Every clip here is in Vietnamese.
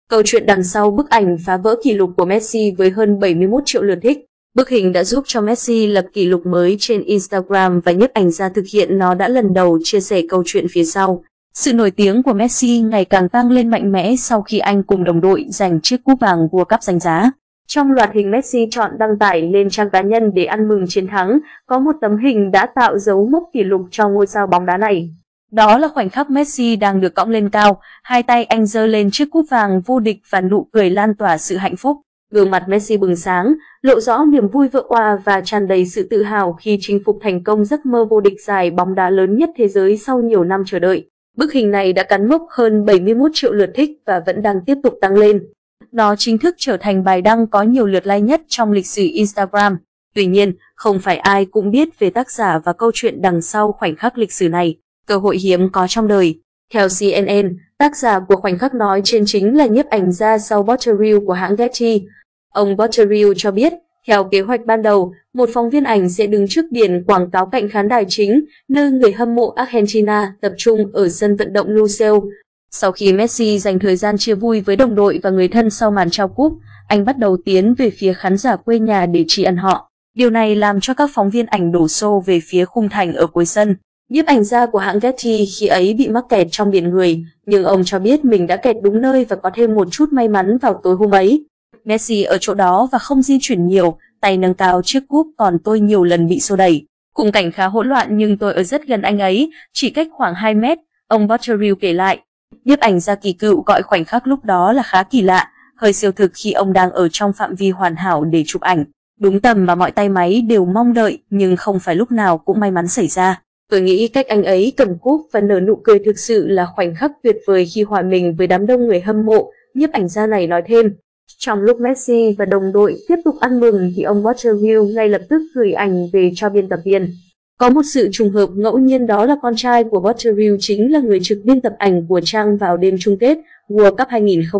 Câu chuyện đằng sau bức ảnh phá vỡ kỷ lục của Messi với hơn 71 triệu lượt thích. Bức hình đã giúp cho Messi lập kỷ lục mới trên Instagram và nhiếp ảnh gia thực hiện nó đã lần đầu chia sẻ câu chuyện phía sau. Sự nổi tiếng của Messi ngày càng tăng lên mạnh mẽ sau khi anh cùng đồng đội giành chiếc cúp vàng World Cup danh giá. Trong loạt hình Messi chọn đăng tải lên trang cá nhân để ăn mừng chiến thắng, có một tấm hình đã tạo dấu mốc kỷ lục cho ngôi sao bóng đá này. Đó là khoảnh khắc Messi đang được cõng lên cao, hai tay anh giơ lên chiếc cúp vàng vô địch và nụ cười lan tỏa sự hạnh phúc. Gương mặt Messi bừng sáng, lộ rõ niềm vui vỡ òa và tràn đầy sự tự hào khi chinh phục thành công giấc mơ vô địch giải bóng đá lớn nhất thế giới sau nhiều năm chờ đợi. Bức hình này đã cán mốc hơn 71 triệu lượt thích và vẫn đang tiếp tục tăng lên. Nó chính thức trở thành bài đăng có nhiều lượt like nhất trong lịch sử Instagram. Tuy nhiên, không phải ai cũng biết về tác giả và câu chuyện đằng sau khoảnh khắc lịch sử này. Cơ hội hiếm có trong đời. Theo CNN, tác giả của khoảnh khắc nói trên chính là nhiếp ảnh gia Saul Botterill của hãng Getty. Ông Botterill cho biết, theo kế hoạch ban đầu, một phóng viên ảnh sẽ đứng trước biển quảng cáo cạnh khán đài chính, nơi người hâm mộ Argentina tập trung ở sân vận động Lusail. Sau khi Messi dành thời gian chia vui với đồng đội và người thân sau màn trao cúp, anh bắt đầu tiến về phía khán giả quê nhà để tri ân họ. Điều này làm cho các phóng viên ảnh đổ xô về phía khung thành ở cuối sân. Nhiếp ảnh gia của hãng Getty khi ấy bị mắc kẹt trong biển người, nhưng ông cho biết mình đã kẹt đúng nơi và có thêm một chút may mắn vào tối hôm ấy. Messi ở chỗ đó và không di chuyển nhiều, tay nâng cao chiếc cúp, còn tôi nhiều lần bị xô đẩy. Khung cảnh khá hỗn loạn nhưng tôi ở rất gần anh ấy, chỉ cách khoảng 2 mét, ông Botterill kể lại. Nhiếp ảnh gia kỳ cựu gọi khoảnh khắc lúc đó là khá kỳ lạ, hơi siêu thực khi ông đang ở trong phạm vi hoàn hảo để chụp ảnh. Đúng tầm mà mọi tay máy đều mong đợi, nhưng không phải lúc nào cũng may mắn xảy ra. Tôi nghĩ cách anh ấy cầm cúp và nở nụ cười thực sự là khoảnh khắc tuyệt vời khi hòa mình với đám đông người hâm mộ, nhiếp ảnh gia này nói thêm. Trong lúc Messi và đồng đội tiếp tục ăn mừng thì ông Botterill ngay lập tức gửi ảnh về cho biên tập viên. Có một sự trùng hợp ngẫu nhiên, đó là con trai của Botterill chính là người trực biên tập ảnh của trang vào đêm chung kết World Cup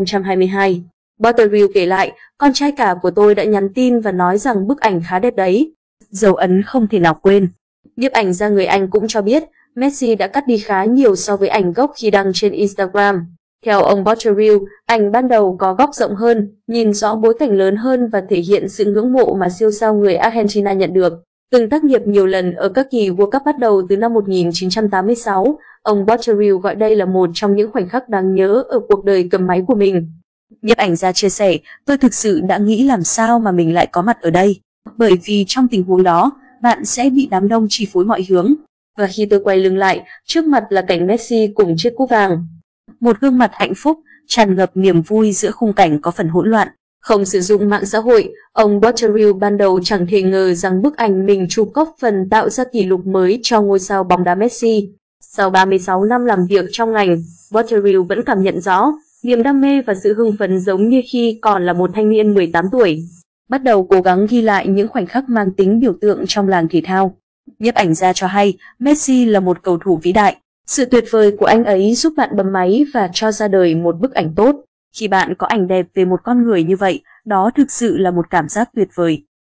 2022. Botterill kể lại, con trai cả của tôi đã nhắn tin và nói rằng bức ảnh khá đẹp đấy. Dấu ấn không thể nào quên. Nhiếp ảnh gia người Anh cũng cho biết, Messi đã cắt đi khá nhiều so với ảnh gốc khi đăng trên Instagram. Theo ông Botterill, ảnh ban đầu có góc rộng hơn, nhìn rõ bối cảnh lớn hơn và thể hiện sự ngưỡng mộ mà siêu sao người Argentina nhận được. Từng tác nghiệp nhiều lần ở các kỳ World Cup bắt đầu từ năm 1986, ông Botterill gọi đây là một trong những khoảnh khắc đáng nhớ ở cuộc đời cầm máy của mình. Nhiếp ảnh gia chia sẻ, tôi thực sự đã nghĩ làm sao mà mình lại có mặt ở đây. Bởi vì trong tình huống đó, bạn sẽ bị đám đông chi phối mọi hướng. Và khi tôi quay lưng lại, trước mặt là cảnh Messi cùng chiếc cúp vàng. Một gương mặt hạnh phúc, tràn ngập niềm vui giữa khung cảnh có phần hỗn loạn. Không sử dụng mạng xã hội, ông Botterill ban đầu chẳng thể ngờ rằng bức ảnh mình chụp góp phần tạo ra kỷ lục mới cho ngôi sao bóng đá Messi. Sau 36 năm làm việc trong ngành, Botterill vẫn cảm nhận rõ niềm đam mê và sự hưng phấn giống như khi còn là một thanh niên 18 tuổi. Bắt đầu cố gắng ghi lại những khoảnh khắc mang tính biểu tượng trong làng thể thao. Nhiếp ảnh gia cho hay, Messi là một cầu thủ vĩ đại. Sự tuyệt vời của anh ấy giúp bạn bấm máy và cho ra đời một bức ảnh tốt. Khi bạn có ảnh đẹp về một con người như vậy, đó thực sự là một cảm giác tuyệt vời.